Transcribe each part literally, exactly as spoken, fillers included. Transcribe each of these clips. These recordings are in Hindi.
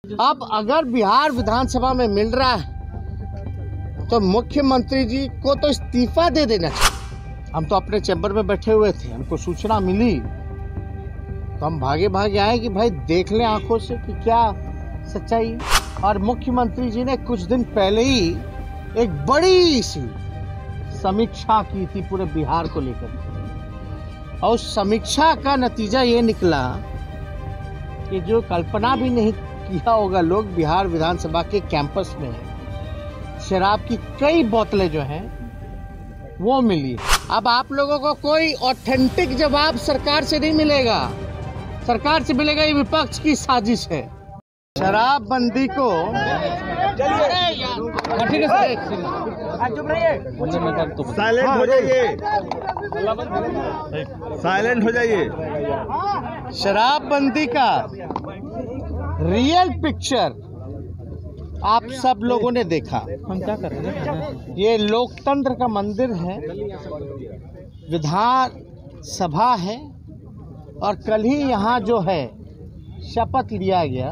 अब अगर बिहार विधानसभा में मिल रहा है तो मुख्यमंत्री जी को तो इस्तीफा दे देना चाहिए। हम तो अपने चैम्बर में बैठे हुए थे, हमको सूचना मिली तो हम भागे भागे आए कि भाई देख लें आंखों से कि क्या सच्चाई है। और मुख्यमंत्री जी ने कुछ दिन पहले ही एक बड़ी सी समीक्षा की थी पूरे बिहार को लेकर, और उस समीक्षा का नतीजा ये निकला कि जो कल्पना भी नहीं किया होगा लोग, बिहार विधानसभा के कैंपस में शराब की कई बोतलें जो हैं वो मिली। अब आप लोगों को कोई ऑथेंटिक जवाब सरकार से नहीं मिलेगा, सरकार से मिलेगा ये विपक्ष की साजिश है। शराबबंदी को साइलेंट हो जाइए, साइलेंट हो जाइए। शराबबंदी का रियल पिक्चर आप सब लोगों ने देखा। हम क्या कर रहे हैं? ये लोकतंत्र का मंदिर है, विधान सभा है, और कल ही यहाँ जो है शपथ लिया गया,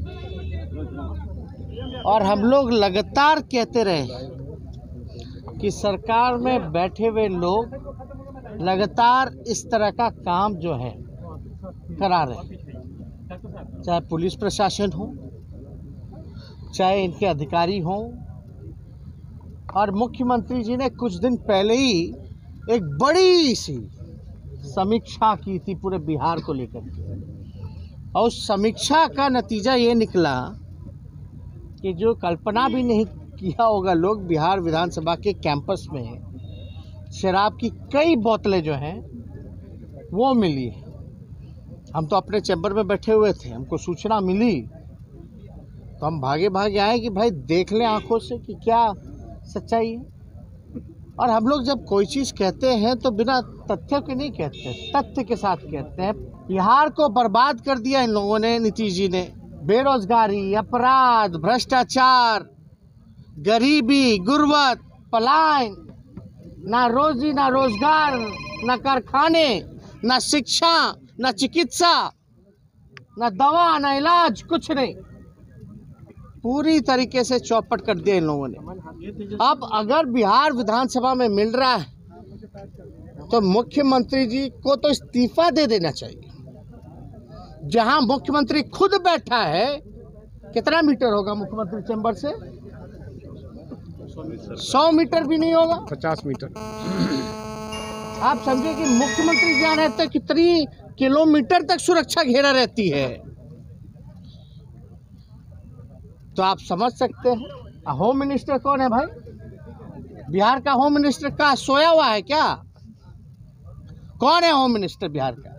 और हम लोग लगातार कहते रहे कि सरकार में बैठे हुए लोग लगातार इस तरह का काम जो है करा रहे, चाहे पुलिस प्रशासन हो, चाहे इनके अधिकारी हों। और मुख्यमंत्री जी ने कुछ दिन पहले ही एक बड़ी सी समीक्षा की थी पूरे बिहार को लेकर, और उस समीक्षा का नतीजा ये निकला कि जो कल्पना भी नहीं किया होगा लोग, बिहार विधानसभा के कैंपस में शराब की कई बोतलें जो हैं वो मिली है। हम तो अपने चैम्बर में बैठे हुए थे, हमको सूचना मिली तो हम भागे भागे आए कि भाई देख लें आंखों से कि क्या सच्चाई है। और हम लोग जब कोई चीज़ कहते हैं तो बिना तथ्यों के नहीं कहते, तथ्य के साथ कहते हैं। बिहार को बर्बाद कर दिया इन लोगों ने, नीतीश जी ने। बेरोजगारी, अपराध, भ्रष्टाचार, गरीबी, गुर्बत, पलायन, ना रोजी ना रोजगार, ना कारखाने, ना शिक्षा, ना चिकित्सा, ना दवा, ना इलाज, कुछ नहीं। पूरी तरीके से चौपट कर दिया इन लोगों ने। अब अगर बिहार विधानसभा में मिल रहा है तो मुख्यमंत्री जी को तो इस्तीफा दे देना चाहिए। जहां मुख्यमंत्री खुद बैठा है, कितना मीटर होगा मुख्यमंत्री चैम्बर से? सौ मीटर भी नहीं होगा, पचास मीटर। आप समझे कि मुख्यमंत्री जहाँ रहते कितनी किलोमीटर तक सुरक्षा घेरा रहती है, तो आप समझ सकते हैं। होम मिनिस्टर कौन है भाई? बिहार का होम मिनिस्टर का सोया हुआ है क्या? कौन है होम मिनिस्टर बिहार का?